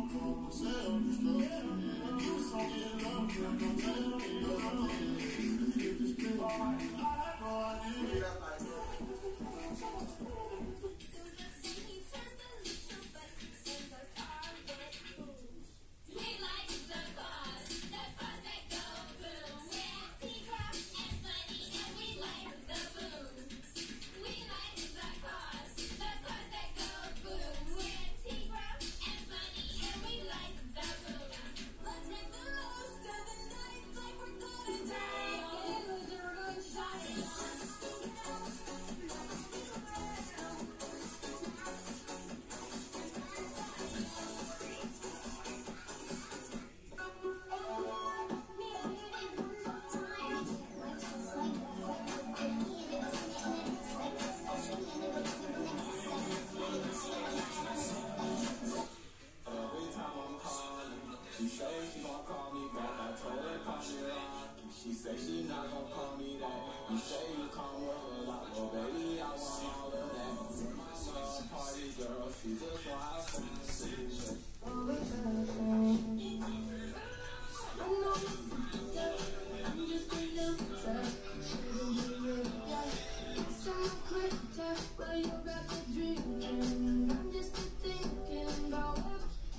She say she not gon' call me that. You say you come with a lot, well baby I want all of that. You're my love party girl, she just want to have fun. Well, you got the dream, I'm just thinking about it.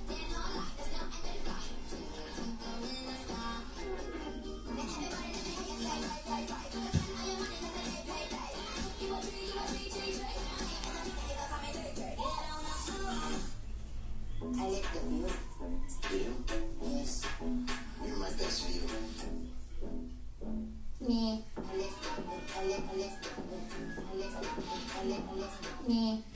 I like the view. You? Yes. You're my best view. Me. Me.